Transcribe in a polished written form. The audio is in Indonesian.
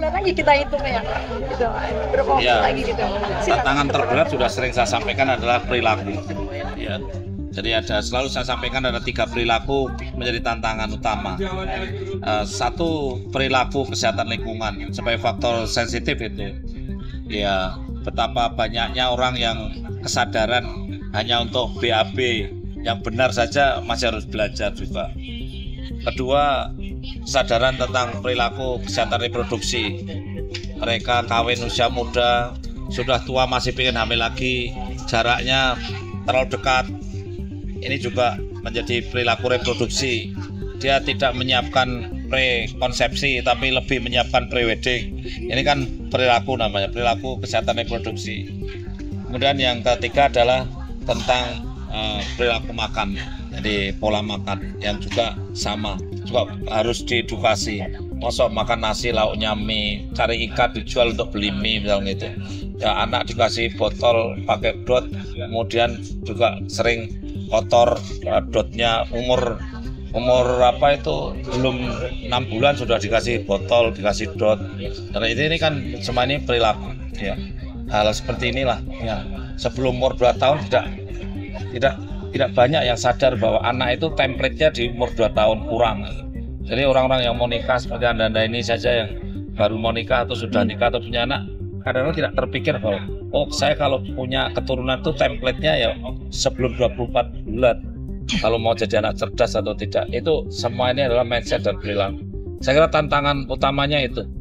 bulan lagi kita hitung ya, gitu. Berapa waktu lagi gitu. Tantangan terberat sudah sering saya sampaikan adalah perilaku. Ya. Jadi selalu saya sampaikan ada 3 perilaku menjadi tantangan utama. Satu, perilaku kesehatan lingkungan sebagai faktor sensitif itu. Ya, betapa banyaknya orang yang kesadaran hanya untuk BAB yang benar saja masih harus belajar juga. Kedua, kesadaran tentang perilaku kesehatan reproduksi. Mereka kawin usia muda, sudah tua masih ingin hamil lagi, jaraknya terlalu dekat. Ini juga menjadi perilaku reproduksi. Dia tidak menyiapkan pre-konsepsi tapi lebih menyiapkan pre-wedding. Ini kan perilaku namanya, perilaku kesehatan reproduksi. Kemudian yang ketiga adalah tentang perilaku makan. Jadi pola makan yang juga sama, juga harus diedukasi. Mosok makan nasi lauknya mie, cari ikan dijual untuk beli mie misalnya itu. Ya anak dikasih botol pakai dot, kemudian juga sering kotor dotnya, umur apa itu belum 6 bulan sudah dikasih botol, dikasih dot. Dan ini kan semua ini perilaku ya. Hal seperti inilah ya. Sebelum umur 2 tahun tidak banyak yang sadar bahwa anak itu template-nya di umur 2 tahun kurang. Jadi orang-orang yang mau nikah seperti anda ini saja yang baru mau nikah atau sudah nikah atau punya anak, kadang-kadang tidak terpikir bahwa saya kalau punya keturunan itu template-nya ya sebelum 24 bulan kalau mau jadi anak cerdas atau tidak. Itu semua ini adalah mindset dan perilaku. Saya kira tantangan utamanya itu